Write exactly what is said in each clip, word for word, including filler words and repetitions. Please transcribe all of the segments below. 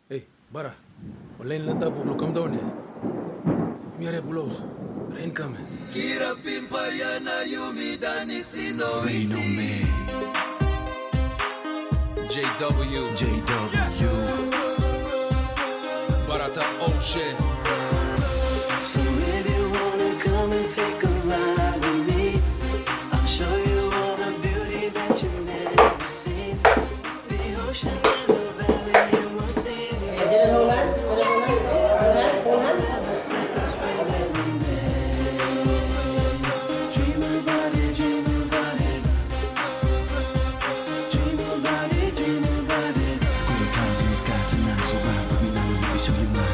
Hey, Bara. Online lang tapo, come down here. Miare pulos. Rain coming. Kira pimpa yana yumi dani sino isi. J W. J W. Barata Ocean. So if you wanna come and take a ride with me, I'll show you all the beauty that you've never seen. The ocean and the valley and we'll see. Jangan hulan, jangan hulan, hulan, hulan. Dream about it, dream about it. Dream about it, dream about it. Great times in the sky tonight, so ride with me now and let me show you mine.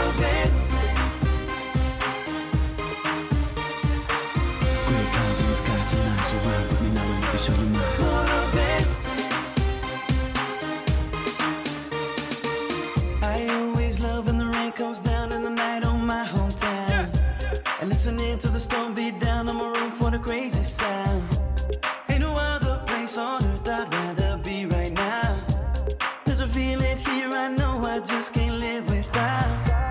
Great times in the sky tonight, so ride with me now and let me show you mine. I always love when the rain comes down in the night on my hometown. And listening to the storm beat down on my roof for the crazy sound. Ain't no other place on earth I'd rather be right now. There's a feeling here I know I just can't live without.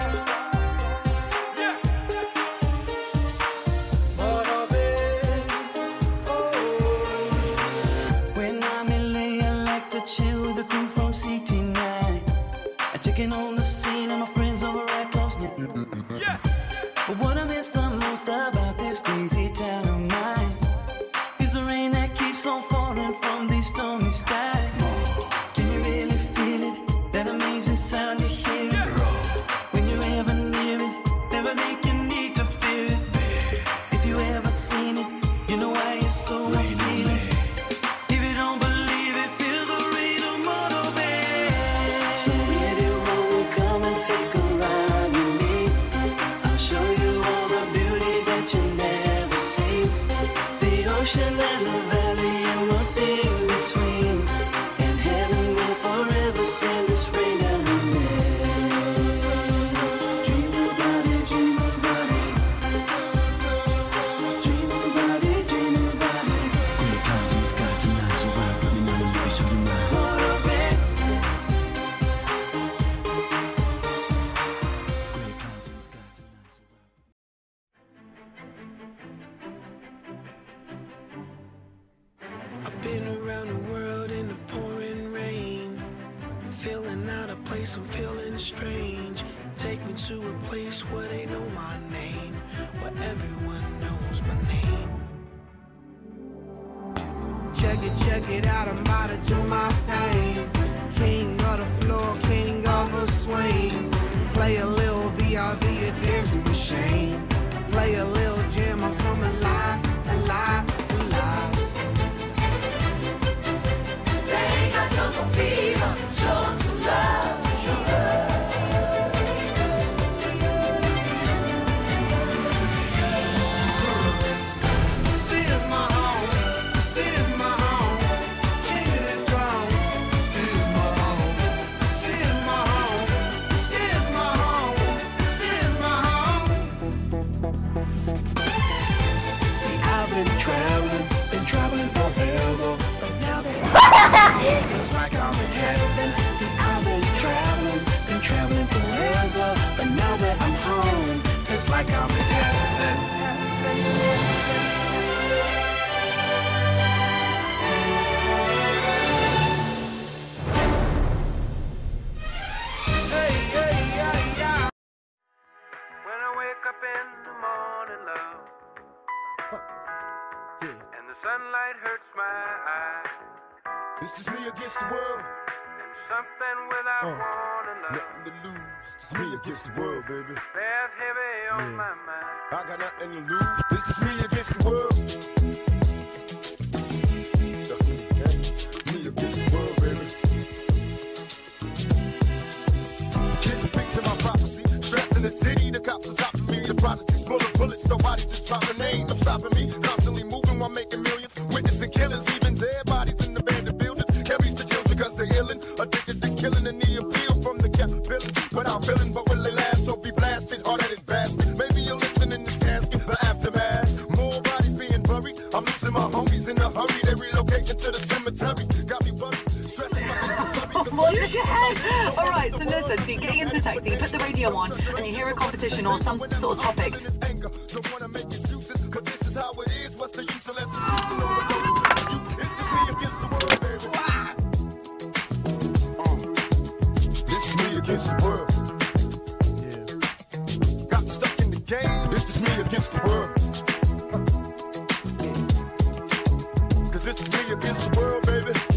When I'm in L A, I like to chill with the crew from C T nine. I checking on the scene and my friends over at Close Knit. Yeah. But what I miss the most about this crazy town of mine is the rain that keeps on falling from these stormy skies. Can you really feel it? That amazing sound you hear it? When you're ever near it, never think you need to fear it. If you ever seen it, you know why it's so appealing. If you don't believe it, feel the rain on Motor Bay. So if you wanna come and take a ride with me, I'll show you all the beauty that you never seen. The ocean and the valley and we'll see in between. And heaven will forever send this rain down on me. Dream about it, dream about it. Dream about it, dream about it. Great times in the sky tonight, so ride with me now and let me show you mine. Great times in the sky tonight, so ride. I've been around the world in the pouring rain, feeling out of place, I'm feeling strange. Take me to a place where they know my name, where everyone knows my name. Check it, check it out, I'm about to do my thing. King of the floor, king of the swing. Play a little B R B, a dancing machine. Play a little jam, I'm coming alive, alive, alive. They ain't got jungle fever, show 'em some love, show love. This is my home, this is my home. Jingle and grown, this is my home, this is my home, this is my home, this is my home. See, I've been traveling, been traveling forever, but now that feels like I'm in heaven. See, I've been traveling, been traveling forever, but now that I'm home, feels like I'm in heaven. Hey, hey, yeah, yeah. When I wake up in the morning, love, and the sunlight hurts my eyes. It's just me against the world. And something without Uh, warning, love, Nothing to lose. Just me against the world, baby. bears heavy on Yeah. my mind. I got nothing to lose. It's just me against the world. Me against the world, baby. Getting pics in my prophecy. Stress in the city. The cops are stopping me. The project is full of bullets. Nobody's just dropping names. I'm stopping me. Constantly moving while making millions. Witnessing killings. Even dead bodies in abandoned buildings. Carries the children because they're illin'. Addicted to killing and the appeal from the cap villain. Without feeling, but will they last? So be blasted. All that is bastard. Maybe you'll listen in this casket. The aftermath. More bodies being buried. I'm losing my homies in a hurry. They relocating to the cemetery. Got me worried. Stressing my Look ahead! Alright, so now person. So you're getting into the taxi, you put the radio on, and you hear a competition or some sort of topic. This is me against the world. Got stuck in the game. It's just me against the world. Cause this is me against the world, baby.